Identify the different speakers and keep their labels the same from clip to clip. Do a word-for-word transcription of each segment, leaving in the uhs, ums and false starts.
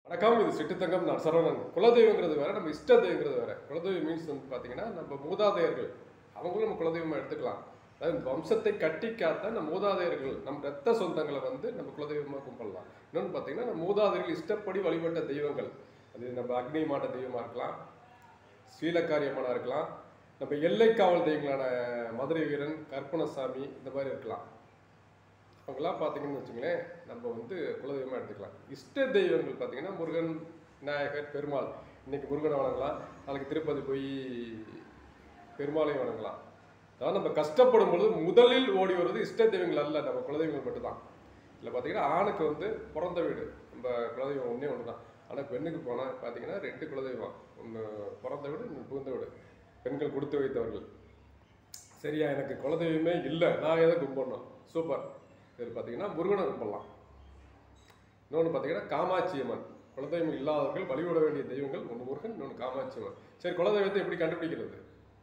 Speaker 1: வணக்கம். இது சிட்டுத்தங்கம். நான் சரவணன். குலதெய்வங்கிறது வேற, நம்ம இஷ்ட தெய்வங்கிறது வேற. குலதெய்வம் மீன்ஸ் வந்து பார்த்தீங்கன்னா நம்ம மூதாதையர்கள், அவங்களும் நம்ம குலதெய்வமாக எடுத்துக்கலாம். அதாவது வம்சத்தை கட்டி காத்த நம்ம மூதாதையர்கள், நம்ம ரத்த சொந்தங்களை வந்து நம்ம குலதெய்வமாக கும்பிடலாம். இன்னொன்று பார்த்தீங்கன்னா நம்ம மூதாதையர்கள் இஷ்டப்படி வழிபட்ட தெய்வங்கள், அது நம்ம அக்னி மாட்ட தெய்வமாக இருக்கலாம், ஸ்ரீலக்காரியம்மனாக இருக்கலாம், நம்ம எல்லை காவல் தெய்வங்களான மதுரை வீரன், கற்பனசாமி, இந்த மாதிரி இருக்கலாம். அவங்களாம் பார்த்தீங்கன்னு வச்சுங்களேன், நம்ம வந்து குலதெய்வமாக எடுத்துக்கலாம். இஷ்ட தெய்வங்கள் பார்த்தீங்கன்னா முருகன், விநாயகர், பெருமாள். இன்னைக்கு முருகனை வணங்கலாம், நாளைக்கு திருப்பதி போய் பெருமாளையும் வணங்கலாம். அதாவது நம்ம கஷ்டப்படும் பொழுது முதலில் ஓடி வருவது இஷ்ட தெய்வங்கள் அல்ல, நம்ம குலதெய்வங்கள் மட்டும்தான். இதில் பார்த்தீங்கன்னா ஆணுக்கு வந்து பிறந்த வீடு நம்ம குலதெய்வம் ஒன்றே ஒன்று தான். ஆனால் பெண்ணுக்கு போனால் பார்த்தீங்கன்னா ரெண்டு குலதெய்வம், ஒன்று பிறந்த வீடு, இன்னும் புகுந்த வீடு. பெண்கள் கொடுத்து வைத்தவர்கள். சரியா, எனக்கு குலதெய்வமே இல்லை, நான் எதை கும்பிடணும்? சூப்பர். இது பார்த்தீங்கன்னா முருகனை கும்பிடலாம். இன்னொன்று பார்த்தீங்கன்னா காமாட்சி அம்மன். குலதெய்வம் இல்லாதவர்கள் வழிபட வேண்டிய தெய்வங்கள் ஒன்று முருகன், இன்னொன்று காமாட்சி அம்மன். சரி, குலதெய்வத்தை எப்படி கண்டுபிடிக்கிறது?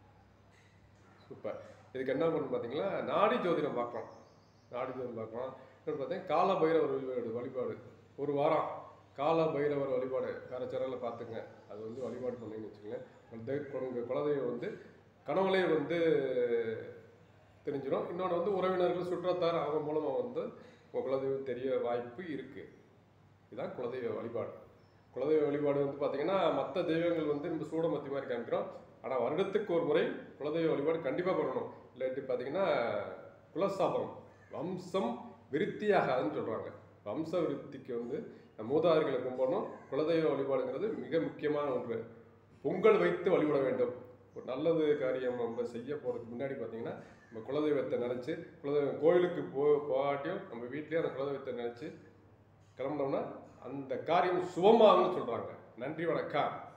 Speaker 1: சூப்பர். இதுக்கு என்ன பண்ணணும் பார்த்தீங்கன்னா, நாடி ஜோதிடம் பார்க்கலாம். நாடி ஜோதிடம் பார்க்கலாம். இன்னொன்று பார்த்தீங்கன்னா கால பைரவர் வழிபாடு வழிபாடு ஒரு வாரம் கால பைரவர் வழிபாடு வேற சேனலில் பார்த்துங்க. அது வந்து வழிபாடு பண்ணீங்கன்னு வச்சுக்கோங்க. உங்கள் குலதெய்வம் வந்து கனவுலே வந்து தெரிஞ்சிடும். இன்னொன்று வந்து உறவினர்கள், சுற்றத்தார், அவங்க மூலமாக வந்து உங்கள் குலதெய்வம் தெரிய வாய்ப்பு இருக்குது. இதுதான் குலதெய்வ வழிபாடு. குலதெய்வ வழிபாடு வந்து பார்த்திங்கன்னா மற்ற தெய்வங்கள் வந்து நம்ம சூடமத்தி மாதிரி காமிக்கிறோம். ஆனால் வருடத்துக்கு ஒரு முறை குலதெய்வ வழிபாடு கண்டிப்பாக பண்ணணும். இல்லாட்டி பார்த்தீங்கன்னா குலசாபம், வம்சம் விருத்தியாகாதுன்னு சொல்கிறாங்க. வம்ச விருத்திக்கு வந்து மூதாதையர்களை கும்பிடணும். குலதெய்வ வழிபாடுங்கிறது மிக முக்கியமான ஒன்று. பொங்கல் வைத்து வழிபட வேண்டும். ஒரு நல்லது காரியம் நம்ம செய்ய போகிறதுக்கு முன்னாடி பார்த்தீங்கன்னா நம்ம குலதெய்வத்தை நினச்சி, குலதெய்வம் கோயிலுக்கு போ போகாட்டியும் நம்ம வீட்லேயே அந்த குலதெய்வத்தை நினச்சி கிளம்பினோம்னா அந்த காரியம் சுபமாகும்னு சொல்கிறாங்க. நன்றி, வணக்கம்.